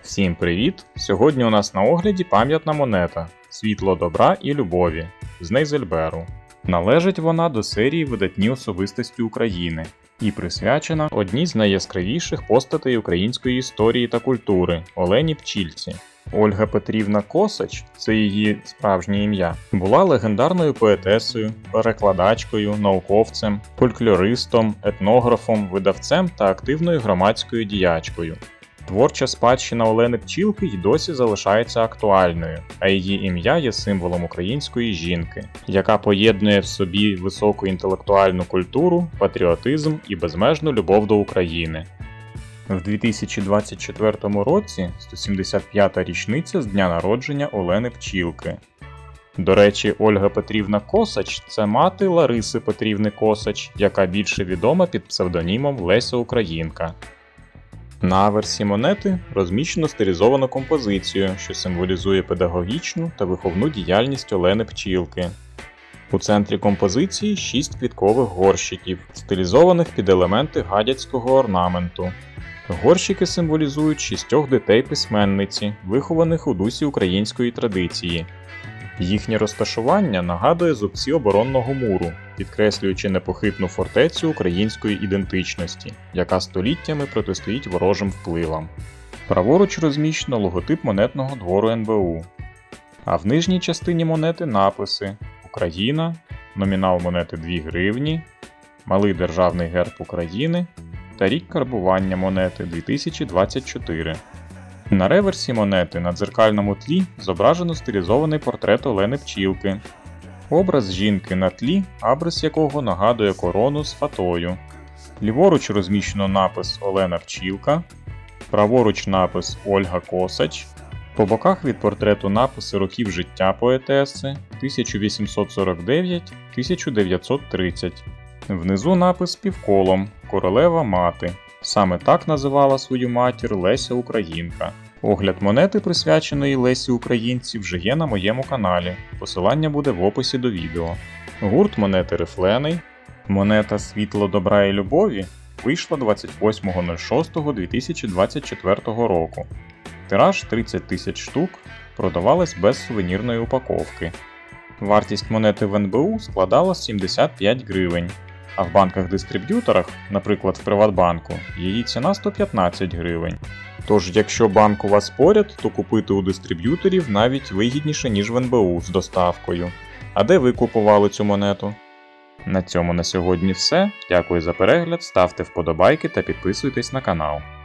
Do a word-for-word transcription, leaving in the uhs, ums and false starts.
Всім привіт! Сьогодні у нас на огляді пам'ятна монета «Світло добра і любові» з Нейзельберу. Належить вона до серії «Видатні особистості України» і присвячена одній з найяскравіших постатей української історії та культури – Олені Пчілці. Ольга Петрівна Косач, це її справжнє ім'я, була легендарною поетесою, перекладачкою, науковцем, фольклористом, етнографом, видавцем та активною громадською діячкою. Творча спадщина Олени Пчілки й досі залишається актуальною, а її ім'я є символом української жінки, яка поєднує в собі високу інтелектуальну культуру, патріотизм і безмежну любов до України. В дві тисячі двадцять четвертому році сто сімдесят п'ята річниця з дня народження Олени Пчілки. До речі, Ольга Петрівна Косач – це мати Лариси Петрівни Косач, яка більше відома під псевдонімом Леся Українка. На аверсі монети розміщено стилізовану композицію, що символізує педагогічну та виховну діяльність Олени Пчілки. У центрі композиції шість квіткових горщиків, стилізованих під елементи гадяцького орнаменту. Горщики символізують шістьох дітей письменниці, вихованих у дусі української традиції. Їхнє розташування нагадує зубці оборонного муру, підкреслюючи непохитну фортецю української ідентичності, яка століттями протистоїть ворожим впливам. Праворуч розміщено логотип монетного двору ен бе у. А в нижній частині монети написи «Україна», номінал монети дві гривні, малий державний герб України та рік карбування монети дві тисячі двадцять чотири. На реверсі монети на дзеркальному тлі зображено стилізований портрет Олени Пчілки. Образ жінки на тлі, абрис якого нагадує корону з фатою. Ліворуч розміщено напис «Олена Пчілка», праворуч напис «Ольга Косач», по боках від портрету написи років життя поетеси тисяча вісімсот сорок дев'ять - тисяча дев'ятсот тридцять. Внизу напис півколом «Королева мати». Саме так називала свою матір Леся Українка. Огляд монети, присвяченої Лесі Українці, вже є на моєму каналі, посилання буде в описі до відео. Гурт монети рифлений. Монета «Світло добра і любові» вийшла двадцять восьмого шостого дві тисячі двадцять четвертого року. Тираж тридцять тисяч штук, продавалась без сувенірної упаковки. Вартість монети в ен бе у складала сімдесят п'ять гривень. А в банках-дистриб'юторах, наприклад в Приватбанку, її ціна сто п'ятнадцять гривень. Тож, якщо банк у вас поряд, то купити у дистриб'юторів навіть вигідніше, ніж в ен бе у з доставкою. А де ви купували цю монету? На цьому на сьогодні все. Дякую за перегляд, ставте вподобайки та підписуйтесь на канал.